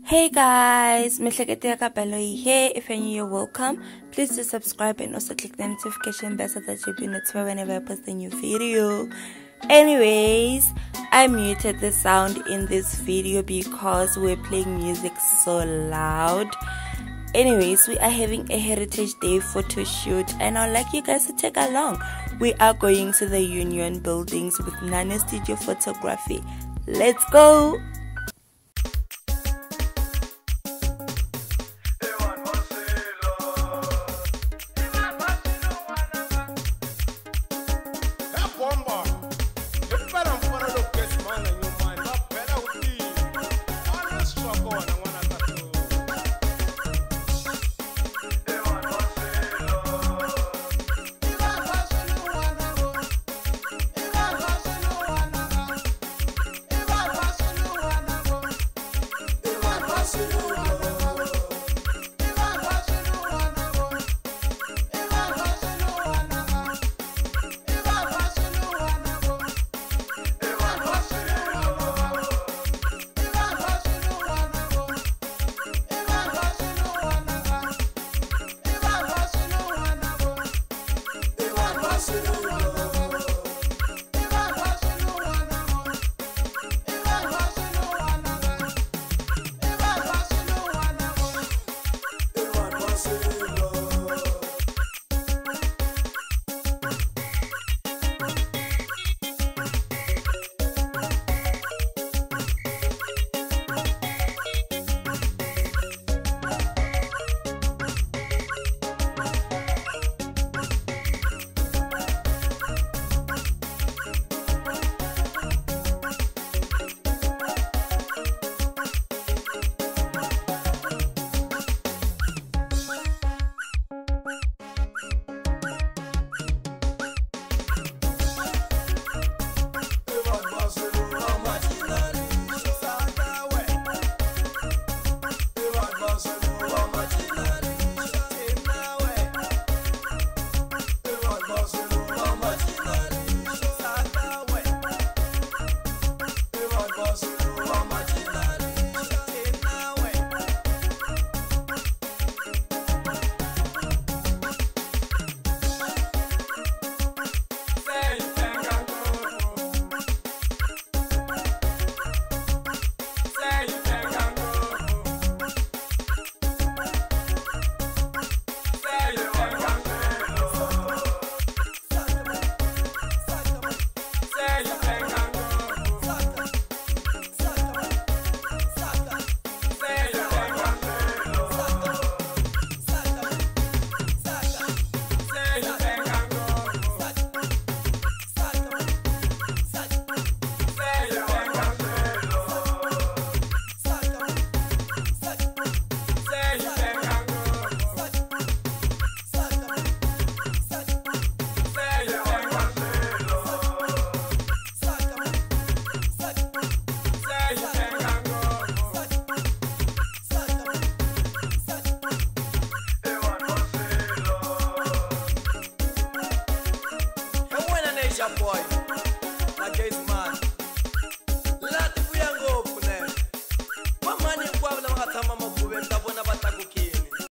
Hey guys, Mihlekete ya Kapeloi here. If you're new, you're welcome. Please do subscribe and also click the notification bell so that you'll be notified whenever I post a new video. Anyways, I muted the sound in this video because we're playing music so loud. Anyways, we are having a Heritage Day photo shoot and I'd like you guys to take along. We are going to the Union Buildings with Nana Studio Photography. Let's go!